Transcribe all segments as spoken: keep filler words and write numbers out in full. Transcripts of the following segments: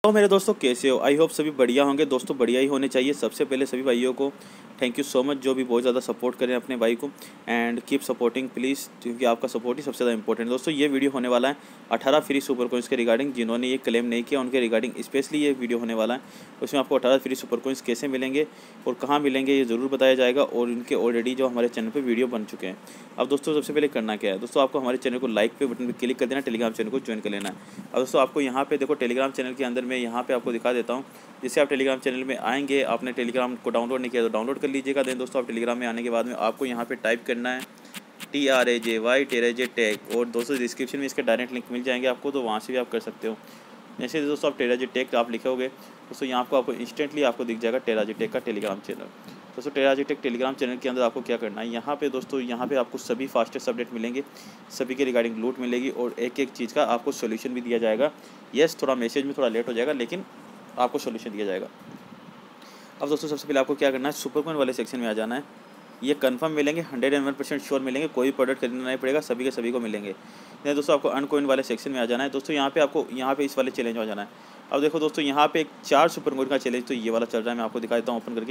तो मेरे दोस्तों कैसे हो? आई होप सभी बढ़िया होंगे। दोस्तों बढ़िया ही होने चाहिए। सबसे पहले सभी भाइयों को थैंक यू सो मच जो भी बहुत ज़्यादा सपोर्ट करें अपने भाई को, एंड कीप सपोर्टिंग प्लीज़, क्योंकि आपका सपोर्ट ही सबसे ज़्यादा इंपॉर्टेंट है। दोस्तों ये वीडियो होने वाला है अठारह फ्री सुपर कोइंस के रिगार्डिंग। जिन्होंने ये क्लेम नहीं किया उनके रिगार्डिंग स्पेशली ये वीडियो होने वाला है। उसमें आपको अठारह फ्री सुपर कोइंस कैसे मिलेंगे और कहाँ मिलेंगे ये ज़रूर बताया जाएगा, और इनके ऑलरेडी जो हमारे चैनल पर वीडियो बन चुके हैं। अब दोस्तों सबसे पहले करना क्या है, दोस्तों आपको हमारे चैनल को लाइक पे बटन पर क्लिक कर देना, टेलीग्राम चैनल को ज्वाइन कर लेना है। अब दोस्तों आपको यहाँ पे देखो टेलीग्राम चैनल के अंदर मैं यहाँ पे आपको दिखा देता हूँ। जैसे आप टेलीग्राम चैनल में आएंगे, आपने टेलीग्राम को डाउनलोड नहीं किया तो डाउनलोड कर लीजिएगा। देन दोस्तों आप टेलीग्राम में आने के बाद में आपको यहाँ पे टाइप करना है T R A J Y Tera J Tech, और दोस्तों डिस्क्रिप्शन में इसके डायरेक्ट लिंक मिल जाएंगे आपको, तो वहाँ से भी आप कर सकते हो। जैसे दोस्तों आप टेरा जे टेक आप लिखोगे दोस्तों यहाँ आपको आपको इंस्टेंटली आपको दिख जाएगा टेरा जे टेक का टेलीग्राम चैनल। दोस्तों Tera J Tech Telegram channel के अंदर आपको क्या करना है, यहाँ पे दोस्तों यहाँ पे आपको सभी फास्टेस्ट अपडेट मिलेंगे, सभी के रिगार्डिंग लूट मिलेगी, और एक एक चीज़ का आपको सोल्यूशन भी दिया जाएगा। यस थोड़ा मैसेज में थोड़ा लेट हो जाएगा, लेकिन आपको सोल्यूशन दिया जाएगा। अब दोस्तों सबसे पहले आपको क्या करना है, सुपर कॉइन वाले सेक्शन में आ जाना है। ये कंफर्म मिलेंगे, hundred and one percent sure मिलेंगे, कोई प्रोडक्ट खरीदना नहीं पड़ेगा, सभी के सभी को मिलेंगे। नहीं दोस्तों आपको अनकॉइन वाले सेक्शन में आ जाना है। दोस्तों यहाँ पे आपको यहाँ पे इस वाले चैलेंज में आ जाना है। अब देखो दोस्तों यहाँ पे एक चार सुपर कॉइन का चैलेंज तो ये वाला चल रहा है, मैं आपको दिखा देता हूँ ओपन करके।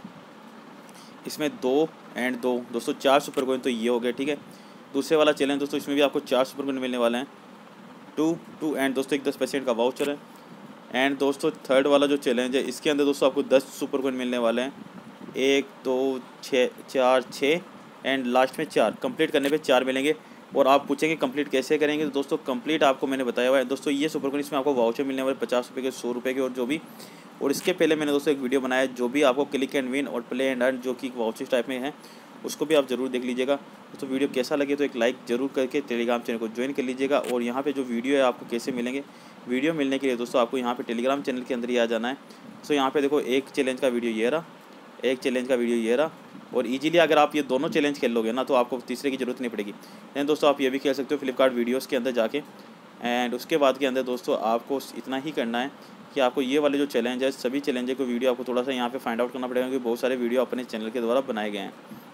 इसमें दो एंड दो दोस्तों चार सुपर कॉइन तो ये हो गए, ठीक है। दूसरे वाला चैलेंज दोस्तों इसमें भी आपको चार सुपर कॉइन मिलने वाले हैं, टू टू एंड दोस्तों एक दस परसेंट का वाउचर है। एंड दोस्तों थर्ड वाला जो चैलेंज है इसके अंदर दोस्तों आपको दस सुपर कॉइन मिलने वाले हैं, एक दो छः चार छः एंड लास्ट में चार। कंप्लीट करने पे चार मिलेंगे। और आप पूछेंगे कंप्लीट कैसे करेंगे, तो दोस्तों कंप्लीट आपको मैंने बताया हुआ है। दोस्तों ये सुपर कॉइन इसमें आपको वाउचर मिलने वाले पचास रुपये के, सौ रुपये के, और जो भी। और इसके पहले मैंने दोस्तों एक वीडियो बनाया है जो भी आपको क्लिक एंड विन और प्ले एंड अर्न जो कि वाउचर टाइप में है, उसको भी आप ज़रूर देख लीजिएगा। दोस्तों वीडियो कैसा लगे तो एक लाइक ज़रूर करके टेलीग्राम चैनल को ज्वाइन कर लीजिएगा। और यहाँ पे जो वीडियो है आपको कैसे मिलेंगे, वीडियो मिलने के लिए दोस्तों आपको यहाँ पे टेलीग्राम चैनल के अंदर ही आ जाना है। दोस्तों यहाँ पे देखो एक चैलेंज का वीडियो ये रहा, एक चैलेंज का वीडियो ये रहा, और इजीली अगर आप ये दोनों चैलेंज खेल लोगे ना तो आपको तीसरे की ज़रूरत नहीं पड़ेगी। देन दोस्तों आप ये भी खेल सकते हो फ्लिपकार्ट वीडियोज़ के अंदर जाके। एंड उसके बाद के अंदर दोस्तों आपको इतना ही करना है कि आपको ये वाले जो चैलेंज है, सभी चैलेंज को वीडियो आपको थोड़ा सा यहाँ पे फाइंड आउट करना पड़ेगा, क्योंकि बहुत सारे वीडियो अपने चैनल के द्वारा बनाए गए हैं।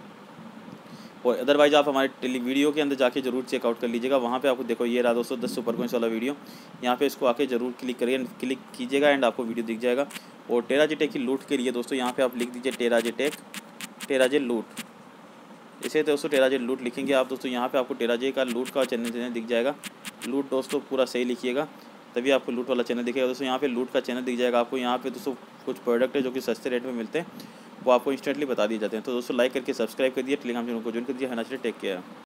और अदरवाइज़ आप हमारे टेली वीडियो के अंदर जाके जरूर चेकआउट कर लीजिएगा। वहाँ पे आपको देखो ये रहा दोस्तों दस सुपर कॉइंस वाला वीडियो, यहाँ पे इसको आके जरूर क्लिक करिए, क्लिक कीजिएगा एंड आपको वीडियो दिख जाएगा। और टेरा जे टेक की लूट के लिए दोस्तों यहाँ पे आप लिख दीजिए टेरा जे टेक टेरा जे लूट। इसे दोस्तों टेरा जे लूट लिखेंगे आप दोस्तों यहाँ पे आपको टेरा जे का लूट का चैनल दिख जाएगा। लूट दोस्तों पूरा सही लिखिएगा, तभी आपको लूट वाला चैनल दिखेगा। दोस्तों यहाँ पे लूट का चैनल दिख जाएगा आपको। यहाँ पे दोस्तों कुछ प्रोडक्ट है जो कि सस्ते रेट में मिलते हैं, वो आपको इंस्टेंटली बता दिए जाते हैं। तो दोस्तों लाइक करके सब्सक्राइब कर दिए, टेलीग्राम चैनल को ज्वाइन कर दिया। है ना, टेक केयर।